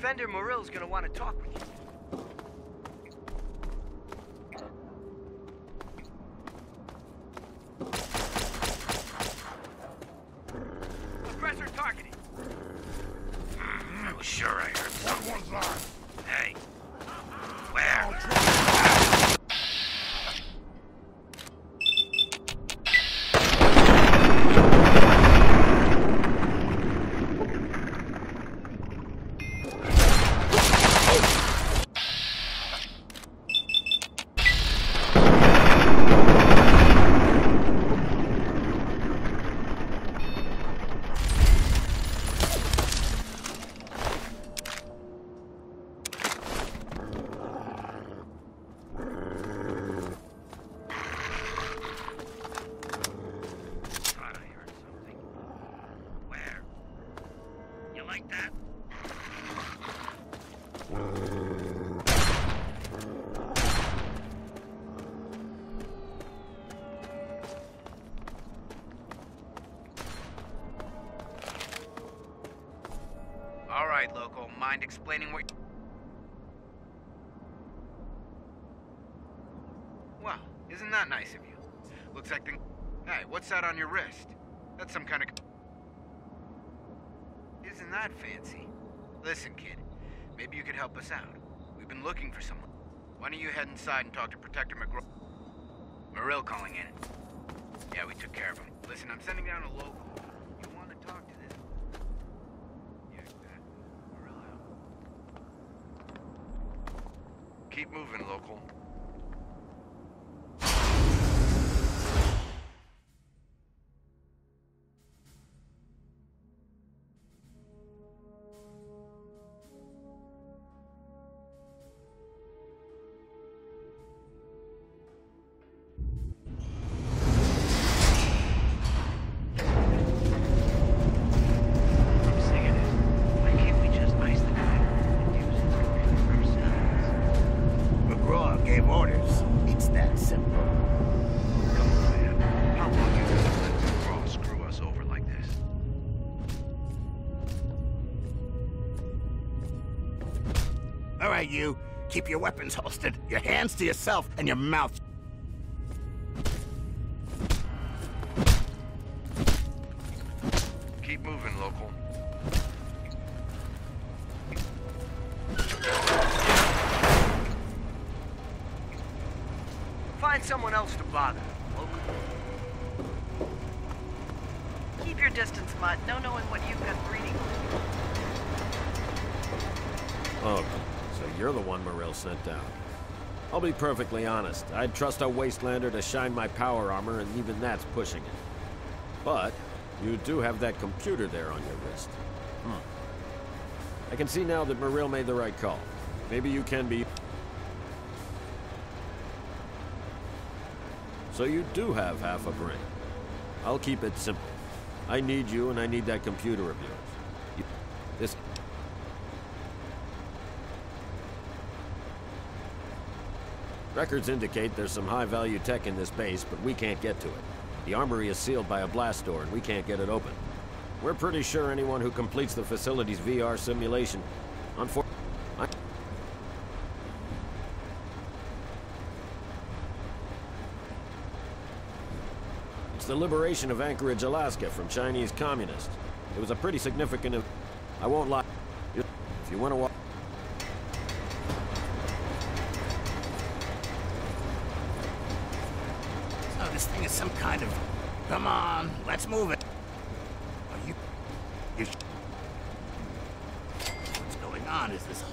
Defender Morill's gonna want to talk with you. Aggressor targeted. I was sure I heard something. One's on. Hey. Where? Like that? All right, local. Mind explaining what... Wow, isn't that nice of you? Looks like the... Hey, what's that on your wrist? That's some kind of... Isn't that fancy? Listen, kid. Maybe you could help us out. We've been looking for someone. Why don't you head inside and talk to Protector McGraw? Morill calling in. Yeah, we took care of him. Listen, I'm sending down a local. You want to talk to this? Yeah, exactly. Morill out. Keep moving, local. Gave orders. It's that simple. Come on, man. How long you gonna let McGraw screw us over like this? All right, you. Keep your weapons holstered, your hands to yourself, and your mouth. Keep moving, local. Find someone else to bother, local. Keep your distance, Mutt. No knowing what you've got breeding. Oh, so you're the one Morill sent down. I'll be perfectly honest. I'd trust a Wastelander to shine my power armor, and even that's pushing it. But you do have that computer there on your wrist. I can see now that Morill made the right call. Maybe you can be... So you do have half a brain. I'll keep it simple. I need you, and I need that computer of yours. This... Records indicate there's some high-value tech in this base, but we can't get to it. The armory is sealed by a blast door, and we can't get it open. We're pretty sure anyone who completes the facility's VR simulation... It's the liberation of Anchorage, Alaska from Chinese communists. It was a pretty significant... I won't lie. If you want to walk... So this thing is some kind of... Come on, let's move it. Are you... What's going on? Is this...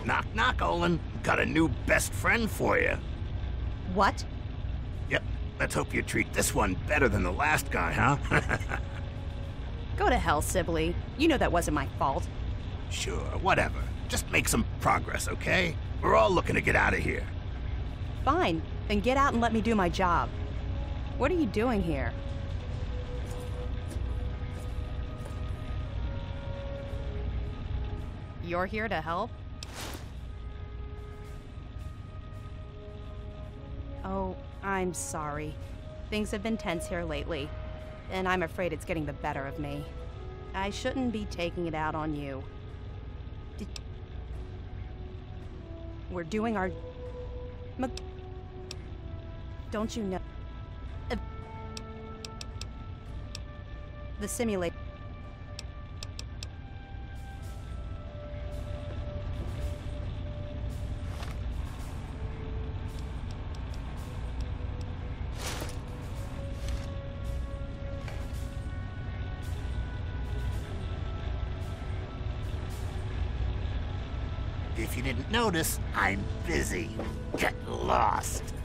Knock, knock, Olin. Got a new best friend for you. What? Yep, let's hope you treat this one better than the last guy, huh? Go to hell, Sibley. You know that wasn't my fault. Sure, whatever. Just make some progress, okay? We're all looking to get out of here. Fine, then get out and let me do my job. What are you doing here? You're here to help? Oh, I'm sorry. Things have been tense here lately, and I'm afraid it's getting the better of me. I shouldn't be taking it out on you. We're doing our... Don't you know? The simulator... If you didn't notice, I'm busy. Get lost.